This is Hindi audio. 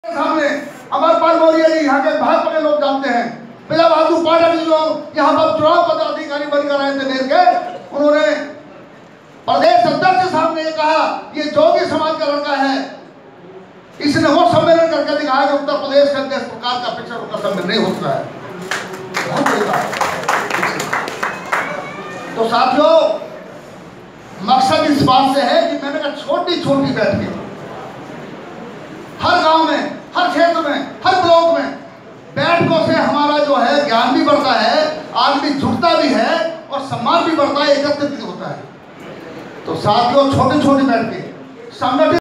सामने अमरपाल मौर्य जी यहाँ के भाजपा के लोग जानते हैं। पीला बहादुर पाठक जी जो यहाँ पर चुनाव पदाधिकारी बनकर आए थे देर के, उन्होंने प्रदेश अध्यक्ष साहब ने कहा ये जोगी समाज का लड़का है। इसने वो सम्मेलन करके दिखाया कि उत्तर प्रदेश के अंदर इस प्रकार का पिक्चर उनका सम्मेलन नहीं होता है। बहुत बड़ी बात। तो साथियों, मकसद इस बात से है कि मैंने कहा छोटी छोटी बैठकें हर गांव में, हर क्षेत्र में, हर ब्लॉक में बैठकों से हमारा जो है ज्ञान भी बढ़ता है, आदमी जुड़ता भी है और सम्मान भी बढ़ता है, एकत्रित भी होता है। तो साथियों, छोटी छोटी बैठकें संगठित